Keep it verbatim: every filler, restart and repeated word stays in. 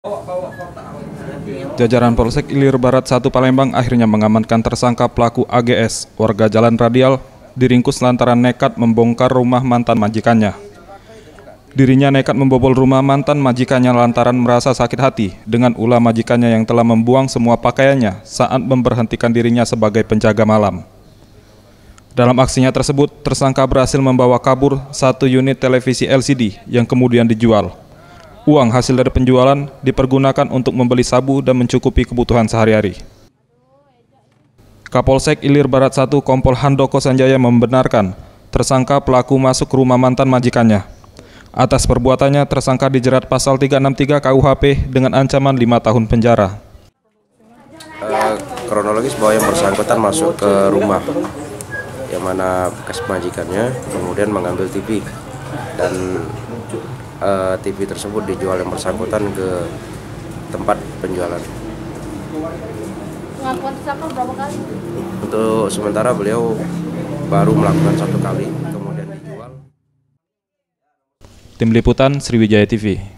Jajaran Polsek Ilir Barat satu Palembang akhirnya mengamankan tersangka pelaku A G S, warga Jalan Radial, diringkus lantaran nekat membongkar rumah mantan majikannya. Dirinya nekat membobol rumah mantan majikannya lantaran merasa sakit hati dengan ulah majikannya yang telah membuang semua pakaiannya saat memberhentikan dirinya sebagai penjaga malam. Dalam aksinya tersebut, tersangka berhasil membawa kabur satu unit televisi L C D yang kemudian dijual. Uang hasil dari penjualan dipergunakan untuk membeli sabu dan mencukupi kebutuhan sehari-hari. Kapolsek Ilir Barat satu Kompol Handoko Sanjaya membenarkan tersangka pelaku masuk ke rumah mantan majikannya. Atas perbuatannya, tersangka dijerat pasal tiga enam tiga K U H P dengan ancaman lima tahun penjara. Uh, kronologis bahwa yang bersangkutan masuk ke rumah yang mana bekas majikannya, kemudian mengambil T V dan uh, T V tersebut dijual yang bersangkutan ke tempat penjualan. Pengakuan tersangka berapa kali? Untuk sementara beliau baru melakukan satu kali, kemudian dijual. Tim Liputan Sriwijaya T V.